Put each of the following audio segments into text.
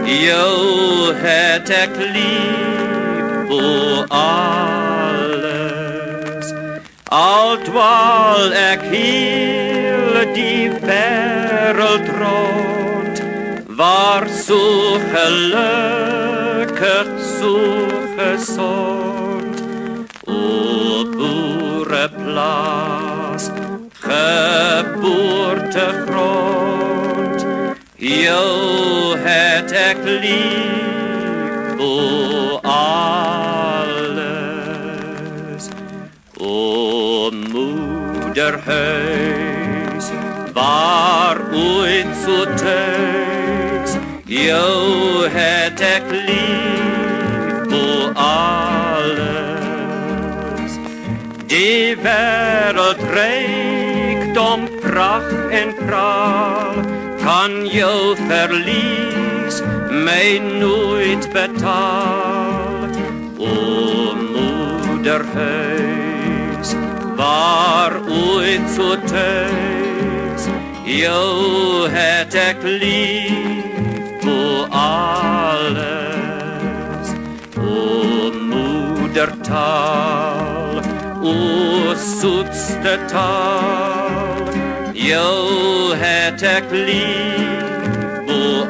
Jou het ek lief bo alles, al dwaal ek heel die wêreld rond, waar so gelukkig, so gesond, op boereplaas, geboortegrond, jou het ek lief bo alles. O moederhuis, waar ooit so thuis, jou het ek lief bo alles. Die wêreld rykdom, pracht en praal, kan jou verlies my nooit betaal. O moederhuis, waar ooit so thuis, jou het ek lief bo alles. O moedertaal, o soetste taal, jou het ek lief bo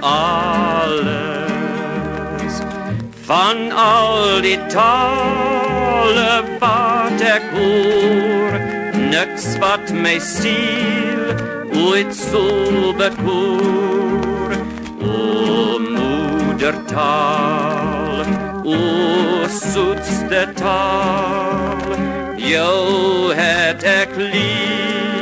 alles. Van al die tale wat ek hoor, niks wat my siel ooit so bekoor. O moedertaal, o soetste taal, jou het ek lief